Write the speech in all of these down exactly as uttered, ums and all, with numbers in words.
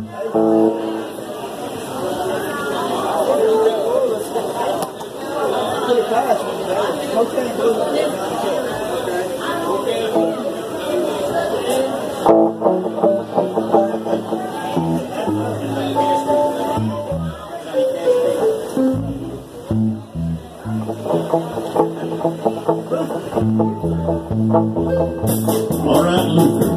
Alright, Luther.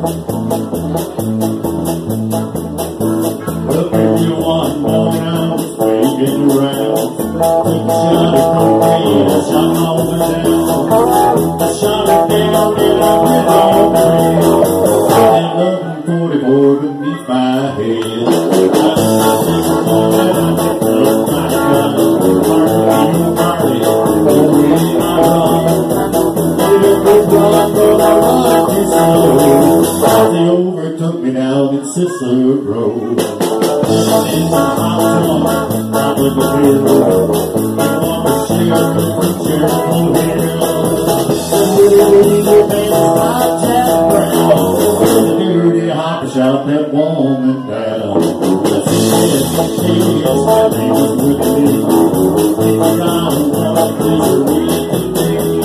Well, if you want more rounds, making rounds, took a shot of cocaine, I shot all the down. I shot it down and I went all the I had nothing forty-four beneath my head. I just take a moment and I picked up my gun. Party, you party, don't really my run. But I rocked it slow as they overtook me down in Cicero. In my house, I was a hero. I want to share the preacher from here. The man like Jack Brown, the dirty hopper shot that woman down. The city she is my name was with me. Keep around while I play the weed today.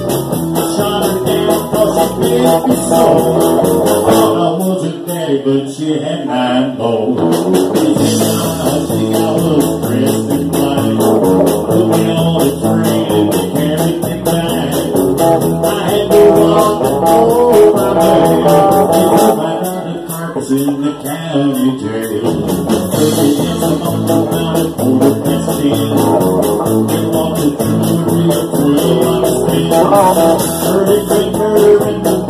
Baby soul, I thought I was her daddy, but she had nine bones. She came out, she got a little dressed in white, put me on a train and they carried me back. I had to walk over my back, and I got a carcass in the county jail. Took me in some on the mountain for the past ten, and walked it through the Rio twelve on the spin. Heard it say murder in the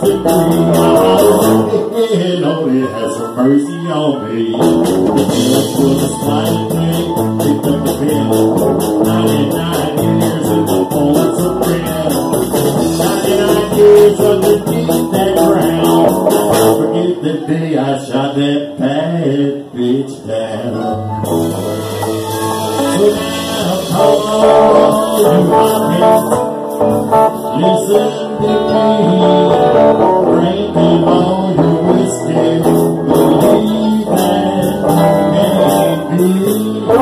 Lord, have some mercy on me. The judge was a smiling man, picked up the pen. Ninety-nine years in the force of bread. Ninety-nine years underneath that ground. I'll forget the day I shot that bad bitch down. So now come on, you rockets. Listen to me, drink him all your whiskey, believe that can't be.